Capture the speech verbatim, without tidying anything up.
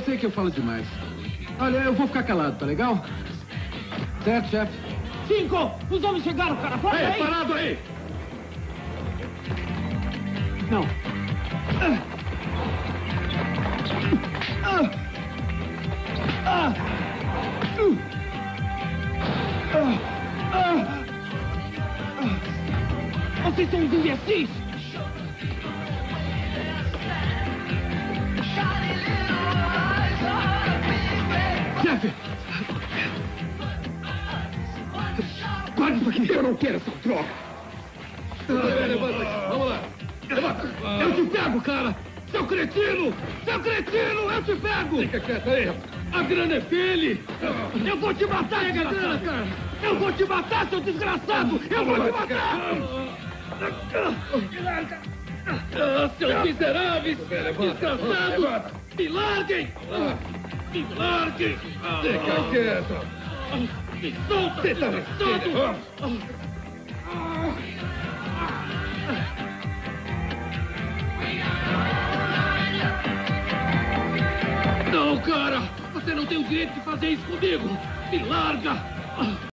sei que eu falo demais. Olha, eu vou ficar calado, tá legal? Certo, chefe? Cinco! Os homens chegaram, cara! Fora Ei, aí! parado aí! Não. Ah! Ah! Ah! Uh! Ah! Ah! Ah! Vocês são os imbecis! Chefe! Guarda isso aqui! Eu não quero essa droga! Ah, levanta aqui, vamos lá! Levanta! Ah. Eu te pego, cara! Seu cretino! Seu cretino! Eu te pego! Fica quieto aí! A grana é dele! Eu vou te matar, pega a grana, cara! Eu vou te matar, seu desgraçado! Eu vou te matar! Ah, seus miseráveis! Desgraçados! Me larguem! Me larguem! Fica quieto! Me solta! Você tá desgraçado! vamos! Não, cara! Você não tem o direito de fazer isso comigo! Me larga!